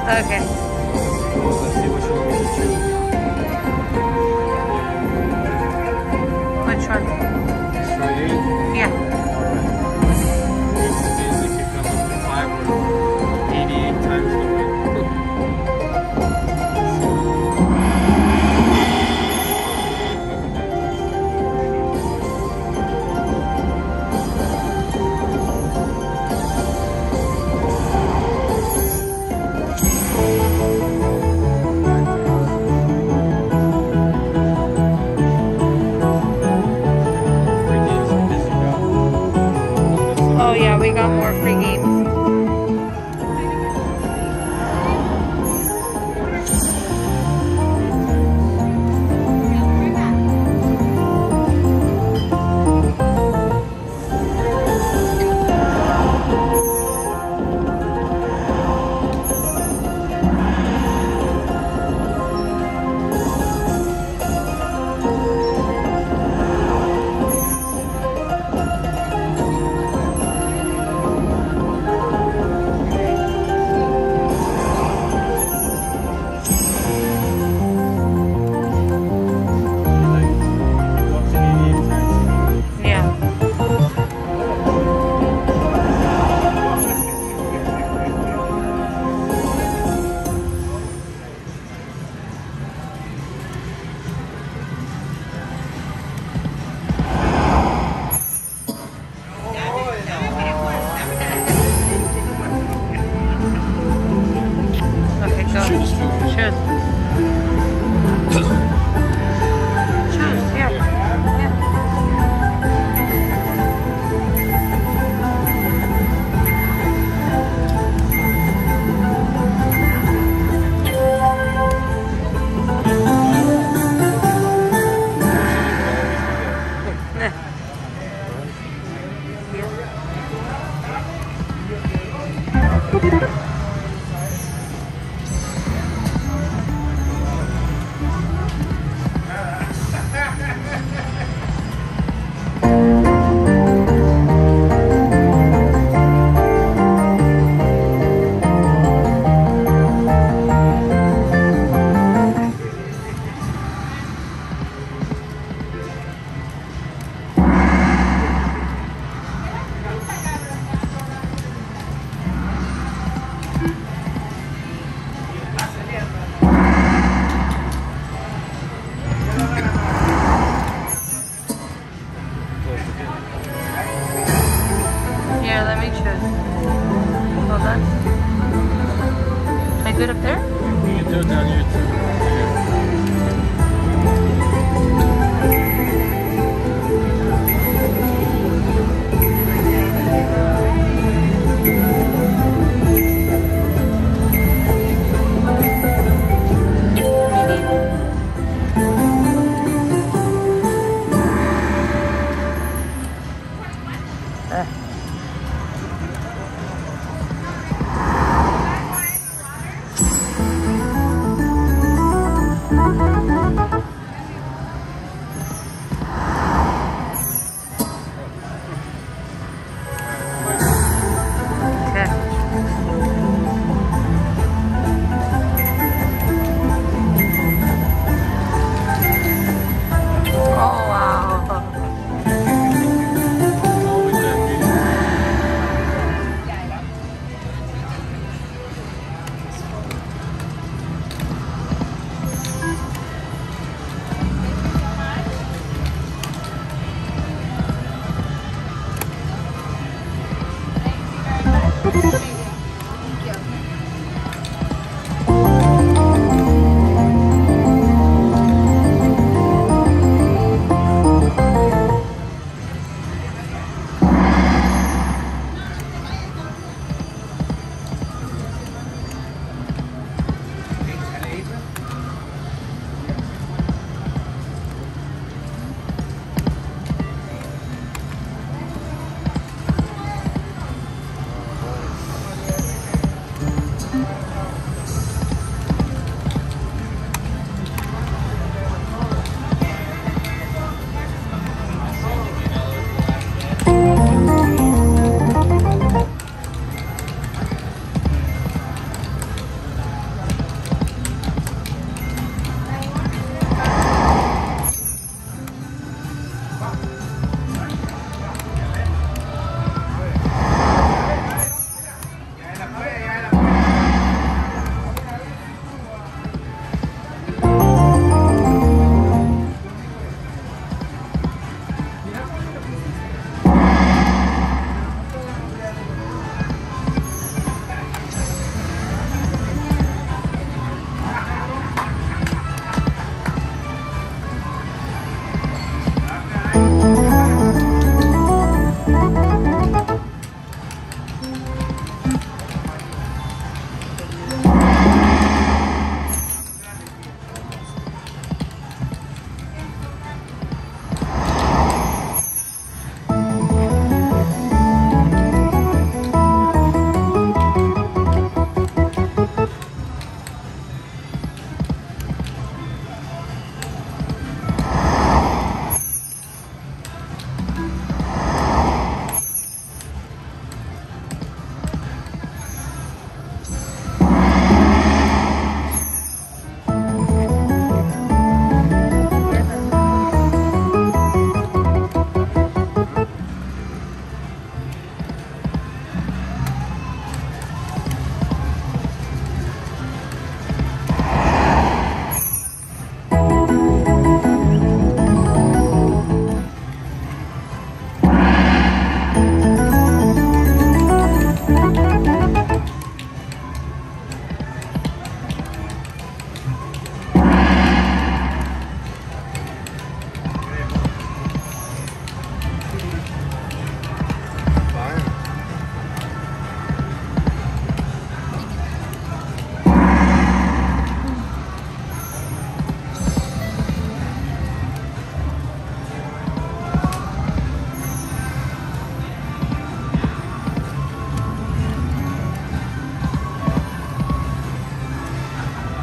Okay. Let's see which one we can choose. Which one? Strawberry? Yeah. Alright. This basically comes up to 5 or 88 times the weight. Oh yeah, we got more free games. Choose. Choose. Choose, yeah. Yeah, let me choose. Hold on. Can I do it up there? You can do it down here too.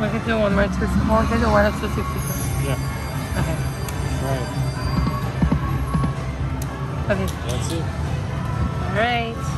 We can do one more too small. We can do one of 262. Yeah. Okay. Right. Okay. That's it. All right.